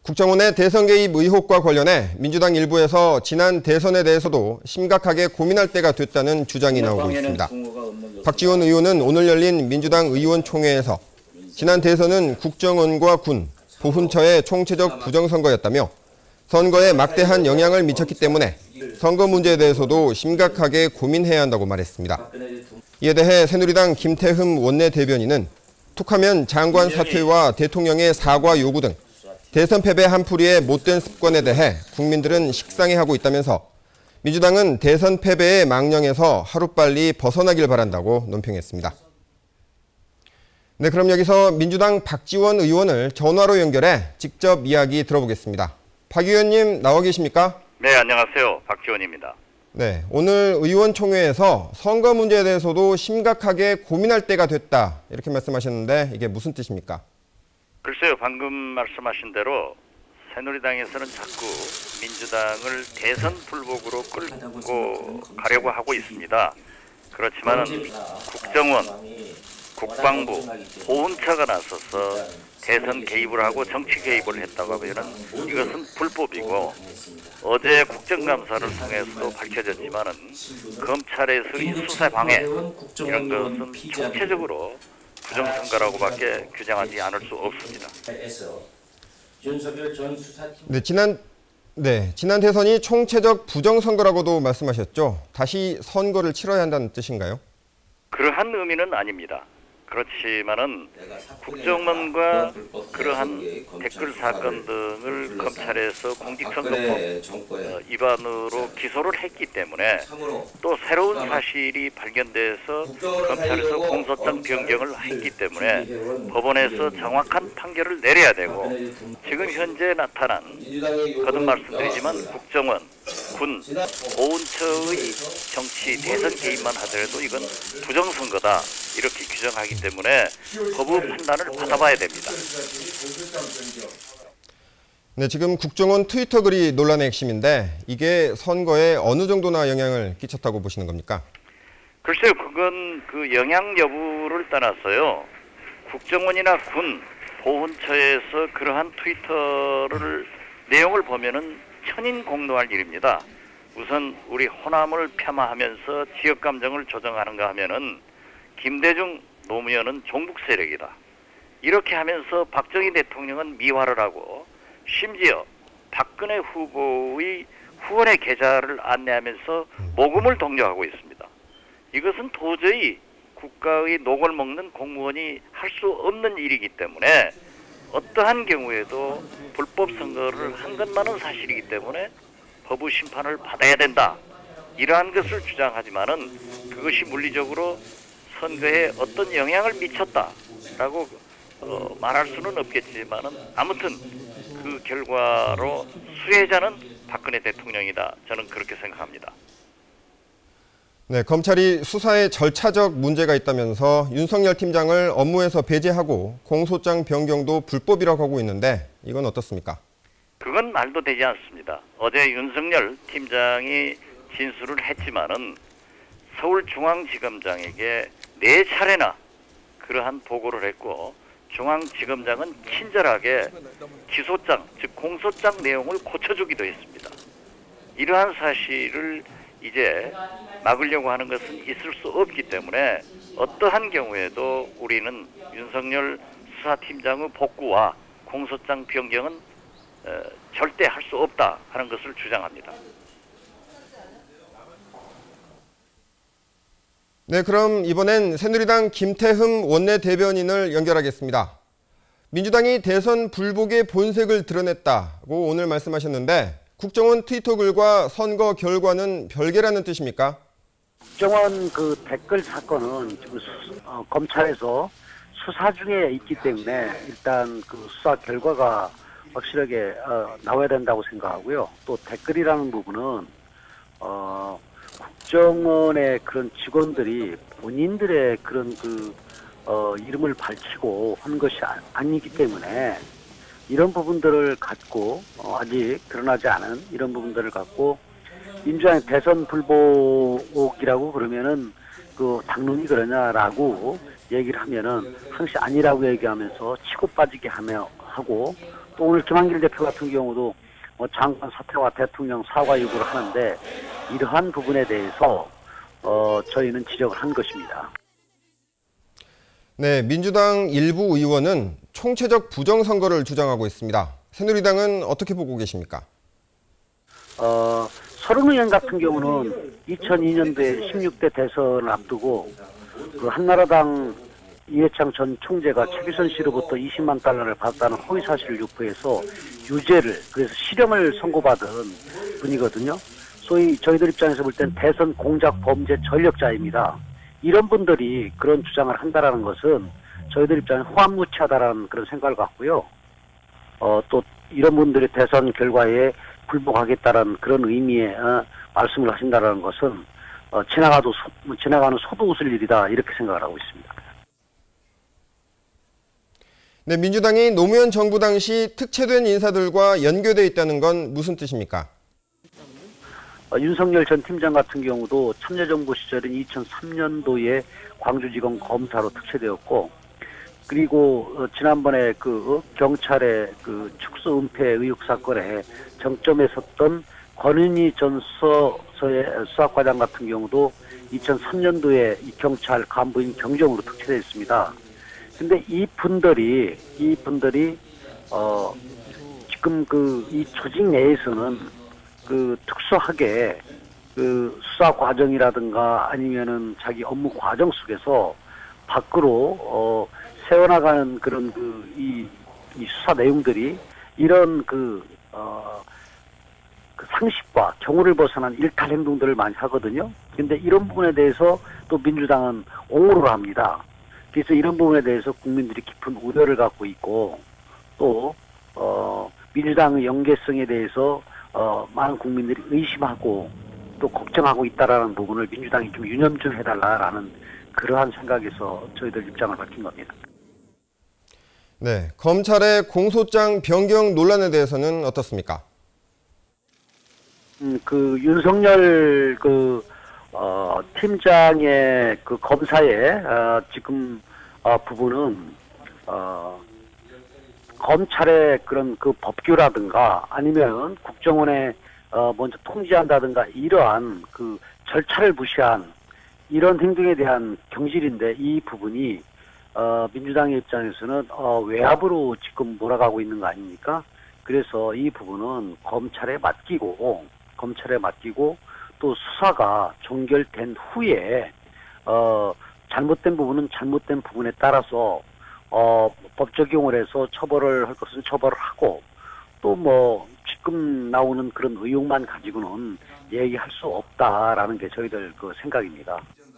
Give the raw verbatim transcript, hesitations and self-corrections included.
국정원의 대선 개입 의혹과 관련해 민주당 일부에서 지난 대선에 대해서도 심각하게 고민할 때가 됐다는 주장이 나오고 있습니다. 박지원 의원은 오늘 열린 민주당 의원총회에서 지난 대선은 국정원과 군, 보훈처의 총체적 부정선거였다며 선거에 막대한 영향을 미쳤기 때문에 선거 문제에 대해서도 심각하게 고민해야 한다고 말했습니다. 이에 대해 새누리당 김태흠 원내대변인은 툭하면 장관 사퇴와 대통령의 사과 요구 등 대선 패배 한풀이의 못된 습관에 대해 국민들은 식상해하고 있다면서 민주당은 대선 패배의 망령에서 하루빨리 벗어나길 바란다고 논평했습니다. 네, 그럼 여기서 민주당 박지원 의원을 전화로 연결해 직접 이야기 들어보겠습니다. 박 의원님 나와 계십니까? 네, 안녕하세요. 박지원입니다. 네, 오늘 의원총회에서 선거 문제에 대해서도 심각하게 고민할 때가 됐다 이렇게 말씀하셨는데 이게 무슨 뜻입니까? 글쎄요, 방금 말씀하신 대로 새누리당에서는 자꾸 민주당을 대선 불복으로 끌고 가려고 하고 있습니다. 그렇지만 국정원, 국방부, 보훈처가 나서서 대선 개입을 하고 정치 개입을 했다고 하면 이것은 불법이고 어제 국정감사를 통해서도 밝혀졌지만은 검찰에서의 수사 방해 이런 것은 총체적으로 부정선거라고밖에 규정하지 않을 수 없습니다. 네, 지난 네 지난 대선이 총체적 부정선거라고도 말씀하셨죠. 다시 선거를 치러야 한다는 뜻인가요? 그러한 의미는 아닙니다. 그렇지만은 국정원과 그러한 댓글 사건 등을 검찰에서 공직선거법 위반으로 기소를 했기 때문에 또 새로운 사실이 발견돼서 검찰에서 공소장 변경을 했기 때문에 법원에서 정확한 판결을 내려야 되고 지금 현재 나타난 거듭 말씀드리지만 국정원, 군, 보훈처의 정치 대선 개입만 하더라도 이건 부정선거다 이렇게 규정하기 때문에 법의 판단을 받아봐야 됩니다. 네, 지금 국정원 트위터 글이 논란의 핵심인데 이게 선거에 어느 정도나 영향을 끼쳤다고 보시는 겁니까? 글쎄요, 그건 그 영향 여부를 떠나서요. 국정원이나 군, 보훈처에서 그러한 트위터를 내용을 보면은 천인공노할 일입니다. 우선 우리 호남을 폄하하면서 지역 감정을 조정하는가 하면은 김대중 노무현은 종북 세력이다. 이렇게 하면서 박정희 대통령은 미화를 하고 심지어 박근혜 후보의 후원의 계좌를 안내하면서 모금을 독려하고 있습니다. 이것은 도저히 국가의 녹을 먹는 공무원이 할 수 없는 일이기 때문에 어떠한 경우에도 불법 선거를 한 것만은 사실이기 때문에 법의 심판을 받아야 된다. 이러한 것을 주장하지만은 그것이 물리적으로 선거에 어떤 영향을 미쳤다라고 어, 말할 수는 없겠지만은 아무튼 그 결과로 수혜자는 박근혜 대통령이다. 저는 그렇게 생각합니다. 네, 검찰이 수사에 절차적 문제가 있다면서 윤석열 팀장을 업무에서 배제하고 공소장 변경도 불법이라고 하고 있는데 이건 어떻습니까? 그건 말도 되지 않습니다. 어제 윤석열 팀장이 진술을 했지만은 서울중앙지검장에게 네 차례나 그러한 보고를 했고 중앙지검장은 친절하게 기소장, 즉 공소장 내용을 고쳐주기도 했습니다. 이러한 사실을 이제 막으려고 하는 것은 있을 수 없기 때문에 어떠한 경우에도 우리는 윤석열 수사팀장의 복구와 공소장 변경은 어, 절대 할 수 없다 하는 것을 주장합니다. 네, 그럼 이번엔 새누리당 김태흠 원내대변인을 연결하겠습니다. 민주당이 대선 불복의 본색을 드러냈다고 오늘 말씀하셨는데 국정원 트위터 글과 선거 결과는 별개라는 뜻입니까? 국정원 그 댓글 사건은 지금 수, 어, 검찰에서 수사 중에 있기 때문에 일단 그 수사 결과가 확실하게 어, 나와야 된다고 생각하고요. 또 댓글이라는 부분은 어, 국정원의 그런 직원들이 본인들의 그런 그 어, 이름을 밝히고 한 것이 아, 아니기 때문에 이런 부분들을 갖고 어, 아직 드러나지 않은 이런 부분들을 갖고 민주당의 대선 불복이라고 그러면은 그 당론이 그러냐라고 얘기를 하면은 항시 아니라고 얘기하면서 치고 빠지게 하며 하고 또 오늘 김한길 대표 같은 경우도 뭐 장관 사퇴와 대통령 사과 요구를 하는데 이러한 부분에 대해서 어, 저희는 지적을 한 것입니다. 네, 민주당 일부 의원은 총체적 부정선거를 주장하고 있습니다. 새누리당은 어떻게 보고 계십니까? 어, 서른 의원 같은 경우는 이천이 년도에 십육 대 대선을 앞두고 그 한나라당 이해창 전 총재가 최규선 씨로부터 이십만 달러를 받았다는 허위 사실을 유포해서 유죄를, 그래서 실형을 선고받은 분이거든요. 소위 저희들 입장에서 볼 땐 대선 공작 범죄 전력자입니다. 이런 분들이 그런 주장을 한다라는 것은 저희들 입장에 호환무치하다라는 그런 생각을 갖고요. 어, 또 이런 분들이 대선 결과에 불복하겠다라는 그런 의미의 어, 말씀을 하신다라는 것은 어, 지나가도 소, 지나가는 소도 웃을 일이다 이렇게 생각을 하고 있습니다. 네, 민주당이 노무현 정부 당시 특채된 인사들과 연계돼 있다는 건 무슨 뜻입니까? 어, 윤석열 전 팀장 같은 경우도 참여정부 시절인 이천삼 년도에 광주지검 검사로 특채되었고, 그리고 어, 지난번에 그 어, 경찰의 그 축소 은폐 의혹 사건에 정점에 섰던 권은희 전 수서의 수사과장 같은 경우도 이천삼 년도에 이 경찰 간부인 경정으로 특채되었습니다. 근데 이 분들이 이 분들이 어 지금 그 이 조직 내에서는 그 특수하게 그 수사 과정이라든가 아니면은 자기 업무 과정 속에서 밖으로 어 세워나가는 그런 그 이 이 수사 내용들이 이런 그 어 그 상식과 경우를 벗어난 일탈 행동들을 많이 하거든요. 근데 이런 부분에 대해서 또 민주당은 옹호를 합니다. 그래서 이런 부분에 대해서 국민들이 깊은 우려를 갖고 있고, 또 어, 민주당의 연계성에 대해서 어, 많은 국민들이 의심하고 또 걱정하고 있다라는 부분을 민주당이 좀 유념 좀 해달라라는 그러한 생각에서 저희들 입장을 밝힌 겁니다. 네, 검찰의 공소장 변경 논란에 대해서는 어떻습니까? 음, 그 윤석열 그 어, 팀장의 그 검사의 어, 지금 어, 부분은 어, 검찰의 그런 그 법규라든가 아니면 국정원에 어, 먼저 통지한다든가 이러한 그 절차를 무시한 이런 행동에 대한 경질인데, 이 부분이 어, 민주당의 입장에서는 어, 외압으로 지금 몰아가고 있는 거 아닙니까? 그래서 이 부분은 검찰에 맡기고 검찰에 맡기고 또 수사가 종결된 후에 어 잘못된 부분은 잘못된 부분에 따라서 어 법 적용을 해서 처벌을 할 것은 처벌을 하고, 또 뭐 지금 나오는 그런 의혹만 가지고는 얘기할 수 없다라는 게 저희들 그 생각입니다.